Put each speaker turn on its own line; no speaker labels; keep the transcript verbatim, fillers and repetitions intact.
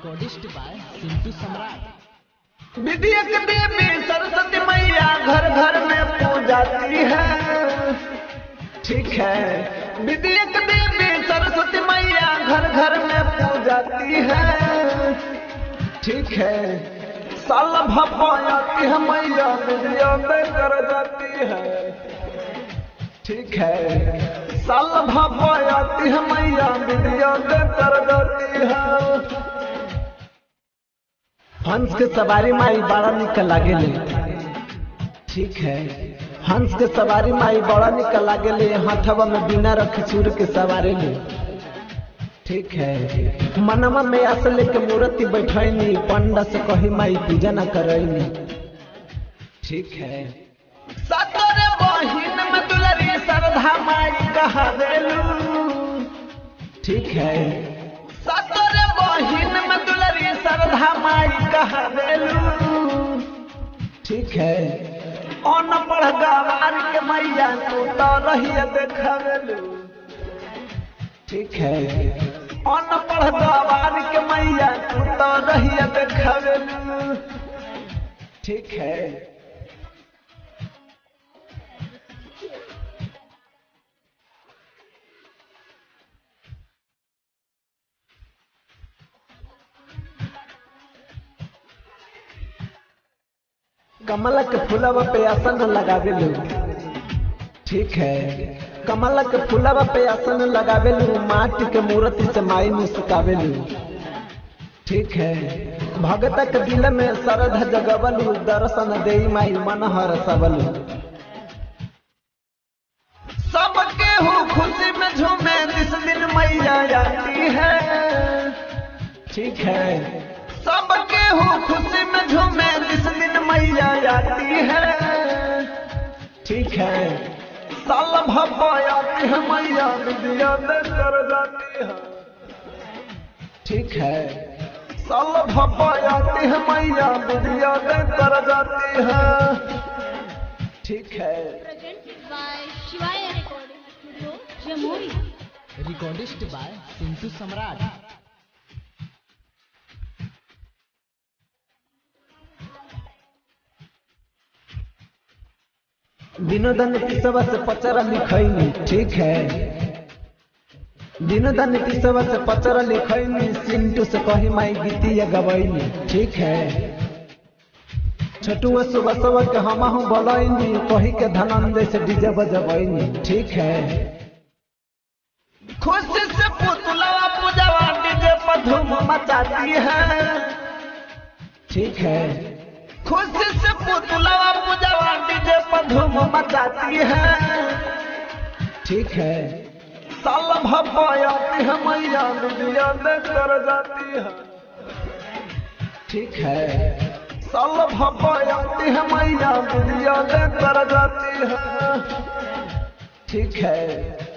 Recordist by Sintu Samrat.
विद्या के देवी सरस्वती मैया घर घर में पूजाती है, ठीक है। विद्या के देवी सरस्वती मैया घर घर में पूजाती है, ठीक है। साल भपाती है मैया विद्या में कर जाती है, ठीक है। साल भपाती है मैया विद्या में कर जाती है। हंस के सवारी माई बड़ा निक लागेले, ठीक है। हंस के सवारी माई बड़ा निक लागेले, हाथवा में बिना रखे सूर के सवारे ले, ठीक है। मनवा में असले के मूर्ति बैठैनी, पंडा से कही माई पूजा न करैनी, ठीक है। सतरे बहिन में दुलरी श्रद्धा माई कहा देलू, ठीक है। सतरे बहिन में दुलरी श्रद्धा माई कहा देलू, ठीक है। अनपढ़ गवार के मैया तू तो रहिए देखावेलू, ठीक है। अनपढ़ गवार के मैया तू तो रहिए देखावेलू, ठीक है। कमल के फूलवा पे आसन लगावेलू, ठीक है। कमल के फूलवा पे आसन लगावेलू, माटी के मूर्ति से माई मुस्कावेलू, ठीक है। भगत के दिल में श्रद्धा जगवलू, दर्शन देई माई मन हरसवलू। सबके हो खुशी में झूमे जिस दिन मैया आती है, ठीक है। सबके हो खुशी में झूमे जिस दिन मैया आती है, ठीक है। साल भपाती है मैया विद्या में कर जाती है, ठीक है। साल भपाती है मैया विद्या में कर जाती है, ठीक है।
Recordist by Sintu Samrat.
विनोदन तीसवा से पचरा लिखैनी, ठीक है। विनोदन तीसवा से पचरा लिखैनी, सिंटू से कही माई गीतिया गवैनी, ठीक है। छठुआ सुबह सुबह के हमहू बोलैनी, कही के धनंजय से डीजे बजबैनी, ठीक है। खुशी से पुतला पूजवा डीजे पर धूम मचाती है, ठीक है। खुशी से पुतला पूजवा डीजे पर धूम मचाती है, ठीक है। साल भपाती है मैया विद्या में कर जाती है, ठीक है। साल भपाती है मैया विद्या में कर जाती है, ठीक है।